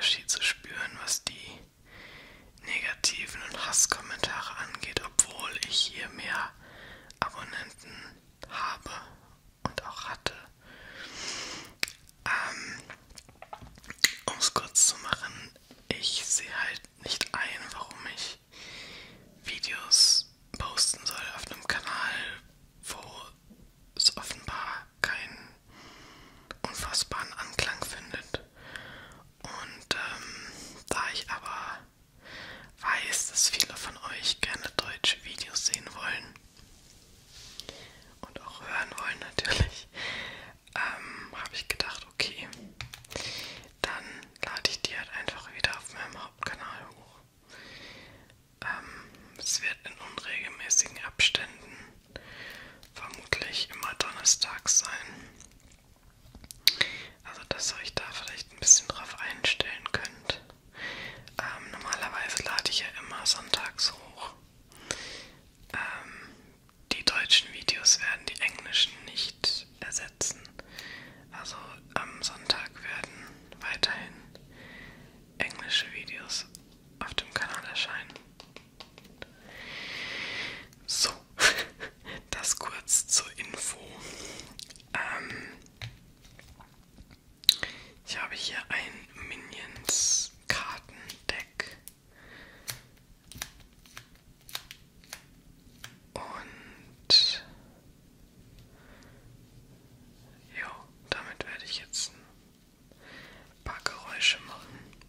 Unterschied zu spüren, was die negativen und Hasskommentare angeht, obwohl ich hier mehr Abonnenten habe und auch hatte. Um es kurz zu machen, ich sehe halt nicht ein, warum ich Videos posten soll auf einem Kanal, wo es offenbar keinen unfassbaren Anklang findet. Und da ich aber weiß, dass viele von euch gerne deutsche Videos sehen wollen und auch hören wollen natürlich, habe ich gedacht, okay, dann lade ich die halt einfach wieder auf meinem Hauptkanal hoch. Es wird in unregelmäßigen Abständen vermutlich immer donnerstags sein. Also, dass ihr euch da vielleicht ein bisschen drauf einstellen könnt. Normalerweise lade ich ja immer sonntags hoch. Die deutschen Videos werden die englischen nicht ersetzen. Also am Sonntag werden weiterhin englische Videos auf dem Kanal erscheinen. So, das kurz zur Info. Ich habe hier ein Minions Kartendeck und jo, damit werde ich jetzt ein paar Geräusche machen.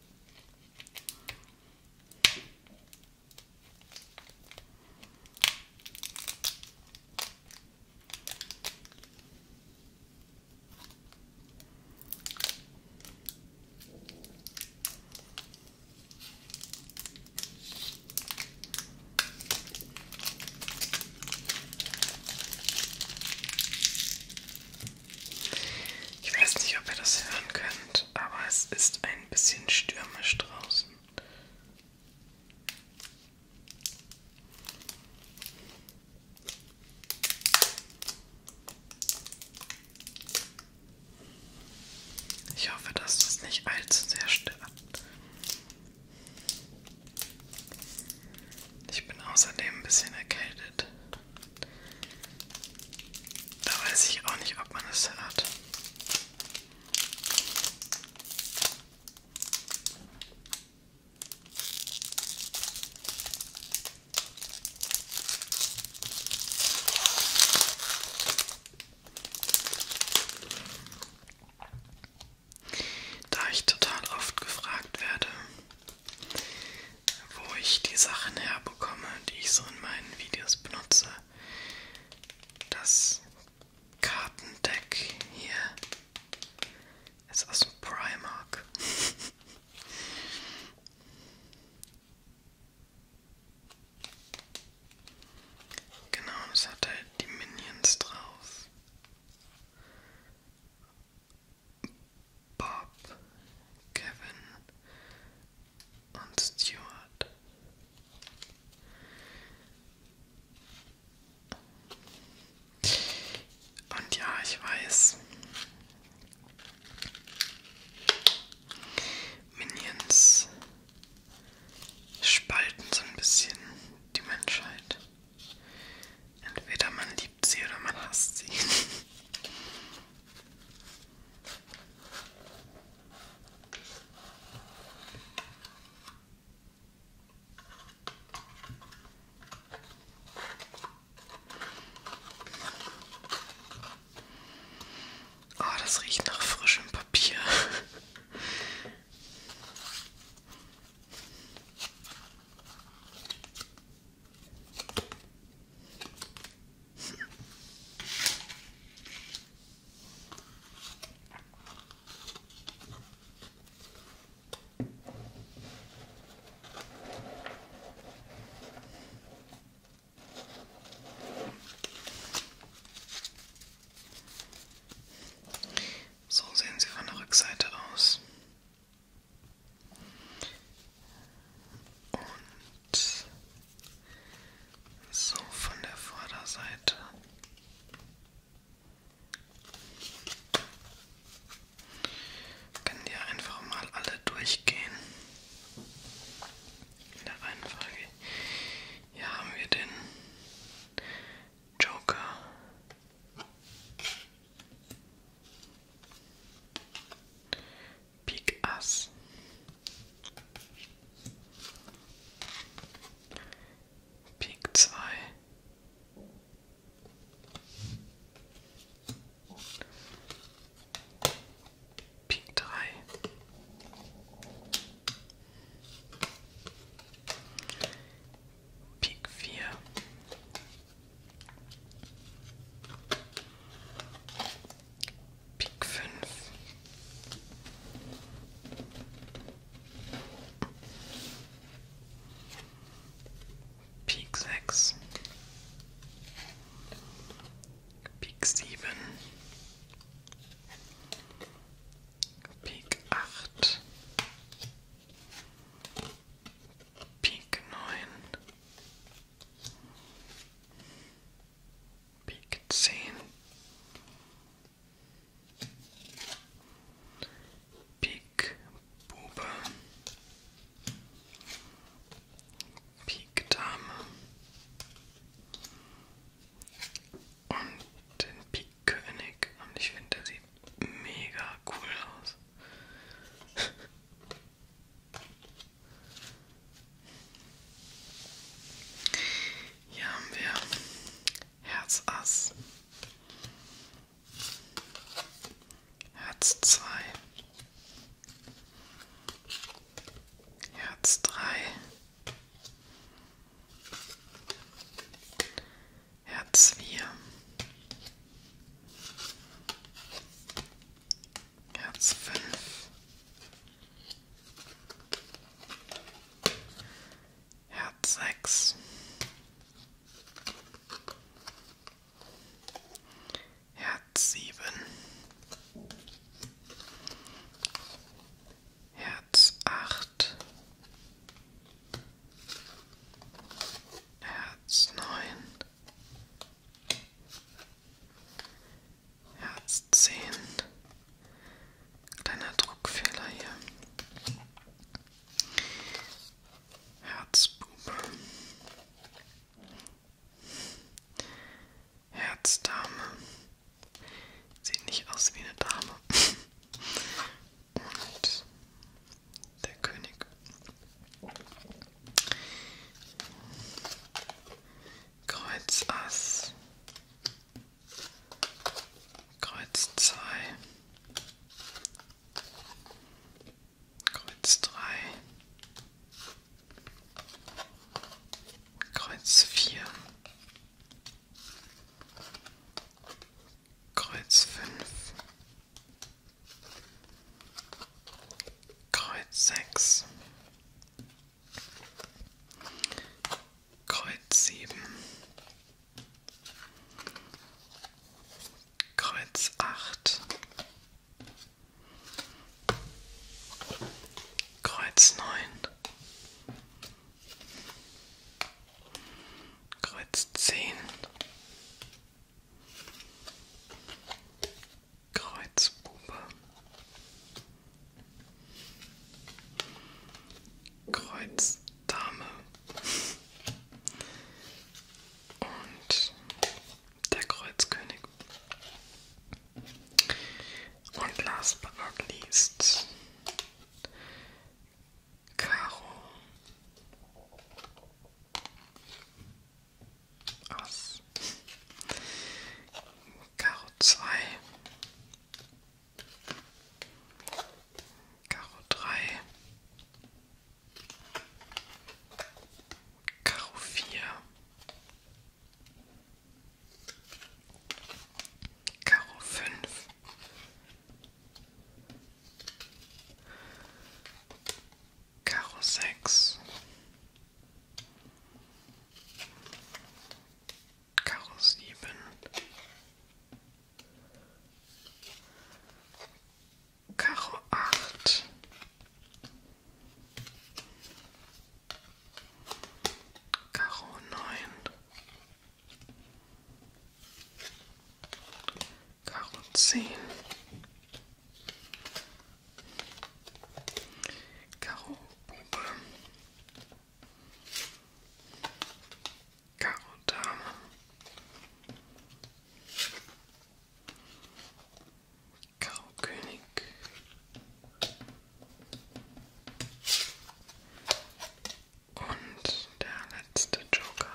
Ich weiß nicht, ob ihr das hören könnt, aber es ist ein bisschen stürmisch draußen. Ich hoffe, dass das nicht allzu sehr stört. Ich bin außerdem ein bisschen erkältet. Da weiß ich auch nicht, ob man es hört. Da ich total oft gefragt werde, wo ich die Sachen herbekomme, die ich so in meinen Videos benutze. Das Kartendeck hier ist aus dem Primark. Genau, das hat halt die Minions drauf. Bob, Kevin und Stuart. Kreuz 9, Kreuz 10, Kreuz Bube, Kreuz Dame und der Kreuzkönig. Und last but not least Karo, Ass, Karo 2, Karo 3, Karo 4, Karo 5, Karo 6, Karo 7, Karo 8, Karo 9, Karo 10, Karo Bube, Karo Dame, Karo König und der letzte Joker.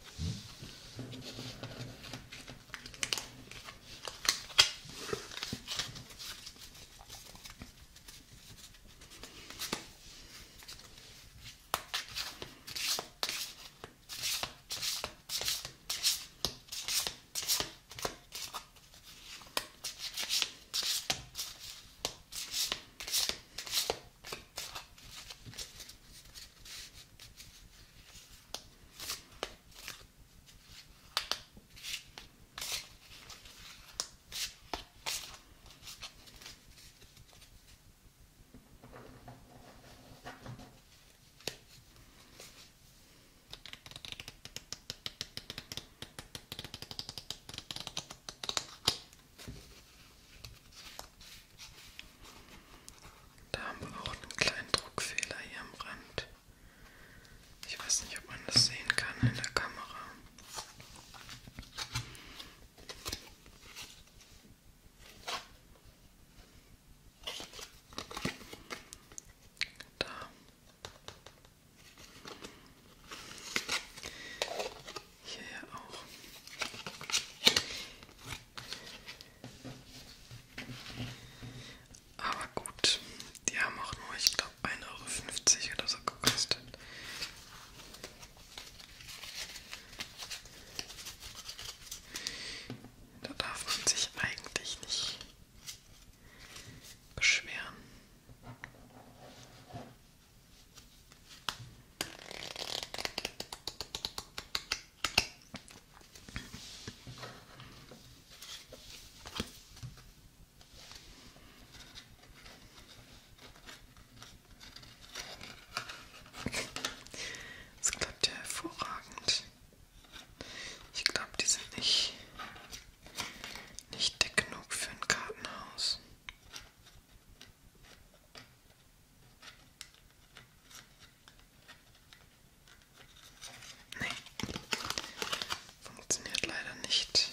Da haben wir auch einen kleinen Druckfehler hier am Rand. Ich weiß nicht, ob man das sehen kann in der Kamera. Da. Hier auch. Aber gut, die haben auch nur, ich glaube, 1,50 € oder so gekostet. Da darf man sich eigentlich nicht beschweren. Es klappt ja hervorragend. Ich glaube, die sind nicht dick genug für ein Kartenhaus. Nee, funktioniert leider nicht.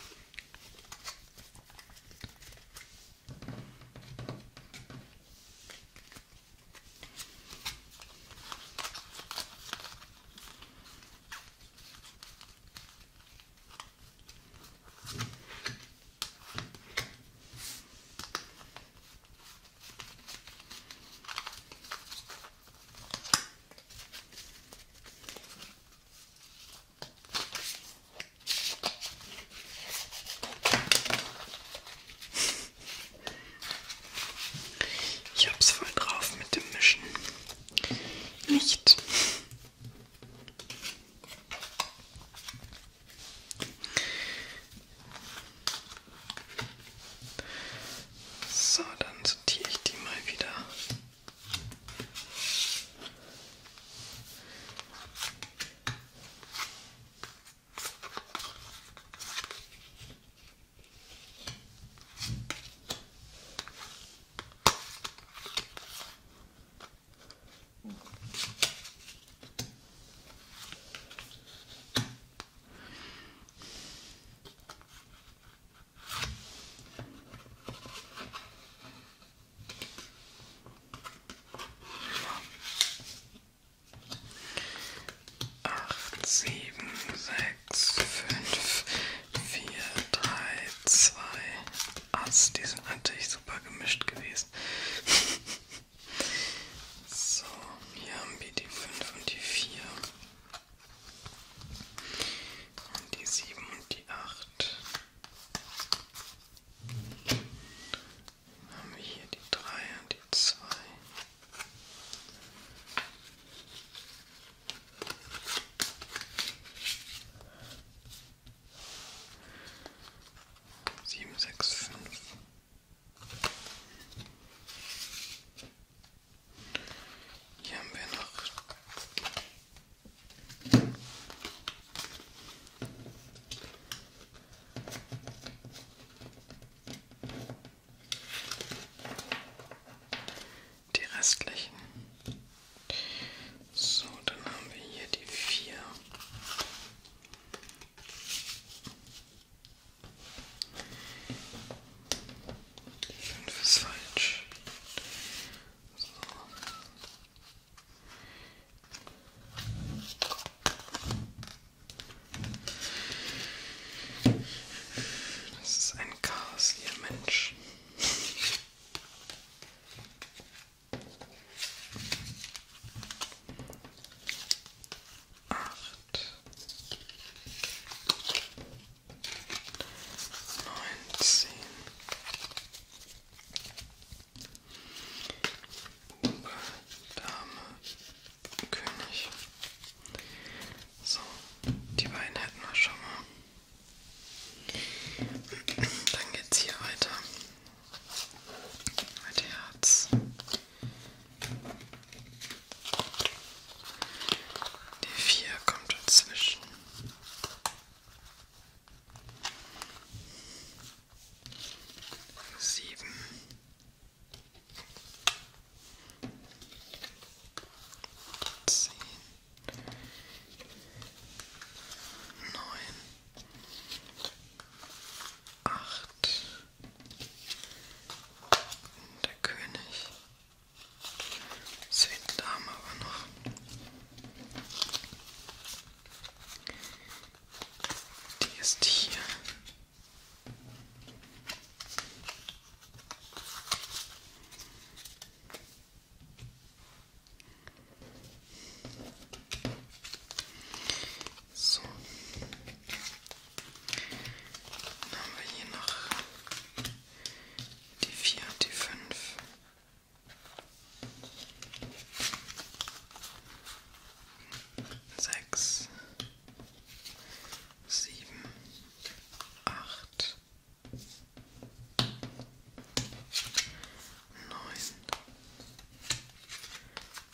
Ich hab's voll drauf mit dem Mischen. Nicht. So, dann sortiere ich die mal wieder.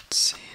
10